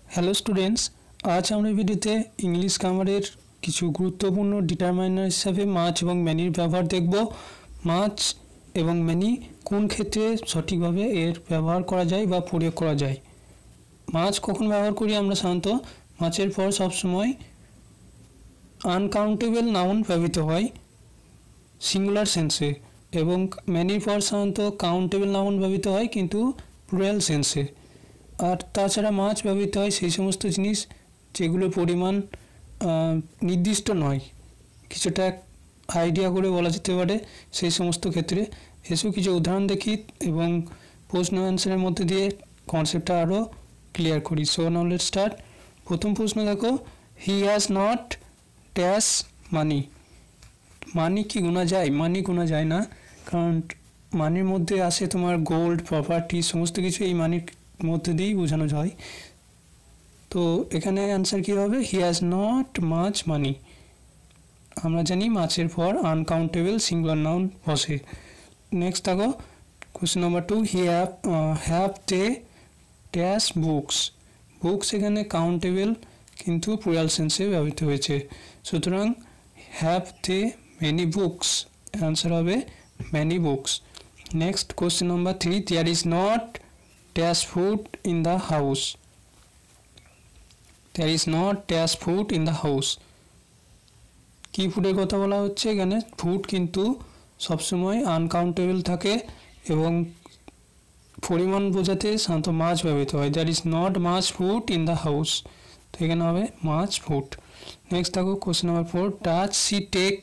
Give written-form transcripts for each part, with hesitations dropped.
Hello students, আজ আমরা ভিডিওতে ইংলিশ গ্রামারের কিছু গুরুত্বপূর্ণ ডিটারমাইনার হিসাবে মাছ এবং ম্যানির ব্যবহার দেখব। মাছ এবং ম্যানি কোন ক্ষেত্রে সঠিকভাবে এর ব্যবহার করা যায় বা প্রয়োগ করা যায়। মাছ কখন ব্যবহার করি আমরা? সাধারণত মাছের পর সবসময় আনকাউন্টেবল নাউন ব্যবহৃত হয় সিঙ্গুলার সেন্সে, এবং ম্যানির পর সাধারণত কাউন্টেবল নাউন ব্যবহৃত হয় কিন্তু প্লুরাল সেন্সে। আর তাছাড়া মাছ ব্যবহৃত হয় সেই সমস্ত জিনিস যেগুলোর পরিমাণ নির্দিষ্ট নয়, কিছুটা আইডিয়া করে বলা যেতে পারে সেই সমস্ত ক্ষেত্রে। এসব কিছু উদাহরণ দেখি এবং প্রশ্ন অ্যান্সারের মধ্যে দিয়ে কনসেপ্টটা আরও ক্লিয়ার করি। So now let's start. প্রথম প্রশ্ন দেখো, he has not dash money. Money কি গোনা যায়? মানি গোনা যায় না, কারণ মানির মধ্যে আসে তোমার গোল্ড, প্রপার্টি, সমস্ত কিছু এই মানির মধ্যে দিয়েই বোঝানো যায়। তো এখানে অ্যান্সার কী হবে? He has not much money. আমরা জানি মাছের পর আনকাউন্টেবল সিঙ্গুলার নাউন বসে। নেক্সট দেখো question number 2, he have they dash books. Books এখানে কাউন্টেবল কিন্তু প্লুরাল সেন্সে ব্যবহৃত হয়েছে, সুতরাং have they many books, answer হবে many books. Next question number 3, there is not dash food in the house. There is not dash food in the house. কি ফুডের কথা বলা হচ্ছে এখানে? ফুড কিন্তু সবসময় আনকাউন্টেবল থাকে এবং পরিমাণ বোঝাতে সাধারণত মাছ ব্যবহৃত হয়। There is not much food in the house, তো এখানে হবে মাছ ফুড। নেক্সট দেখো question number 4, does she take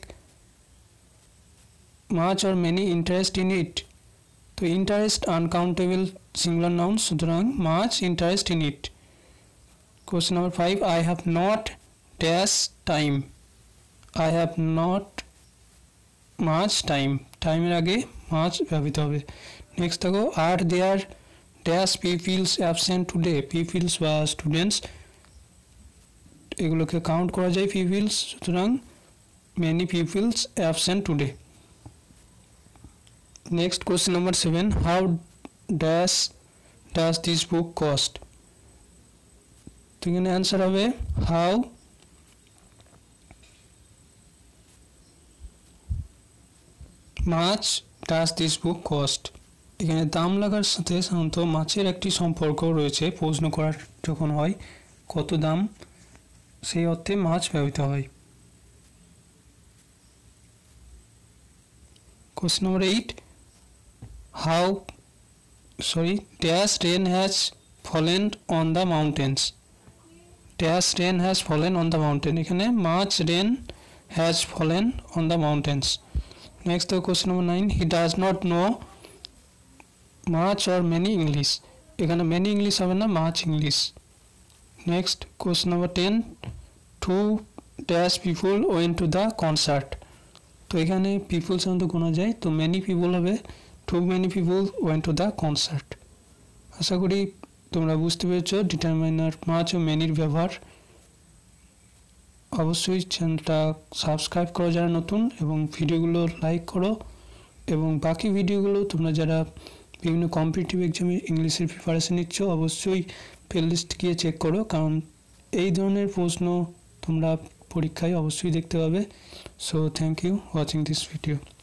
much or many interest in it? তো ইন্টারেস্ট আনকাউন্টেবল সিঙ্গুলার নাউন, সুতরাং much interest in it. Question number 5, I have not dash time. I have not much time, টাইমের আগে much ব্যবহৃত হবে। নেক্সট দেখো, are there dash peoples absent today. Peoples বা students এগুলোকে কাউন্ট করা যায় পিপিলস, সুতরাং many peoples absent today. Next question number 7, how does this book cost? তো এখানে অ্যান্সার হবে how much does this book cost. এখানে দাম লাগার সাথে সাধারণত মাছের একটি সম্পর্ক রয়েছে। প্রশ্ন করার যখন হয় কত দাম, সেই অর্থে মাছ ব্যবহৃত হয়। Question number 8, dash rain has fallen on the mountains. Dash rain has fallen on the mountain. এখানে much rain has fallen on the mountains. Next question number 9, he does not know much or many English. এখানে many English হবে না, much English. Next question number 10, two dash people went to the concert. তো এখানে people সাধারণত গোনা যায়, তো many people হবে too many people went to the concert. আশা করি তোমরা বুঝতে পেরেছো ডিটারমাইনার মাছ ও ম্যানির ব্যবহার। অবশ্যই চ্যানেলটা সাবস্ক্রাইব করো যারা নতুন, এবং ভিডিওগুলো লাইক করো, এবং বাকি ভিডিওগুলো তোমরা যারা বিভিন্ন কম্পিটিটিভ এক্সামে ইংলিশের প্রিপারেশন নিচ্ছ অবশ্যই প্লেলিস্ট গিয়ে চেক করো, কারণ এই ধরনের প্রশ্ন তোমরা পরীক্ষায় অবশ্যই দেখতে পাবে। So thank you watching this video.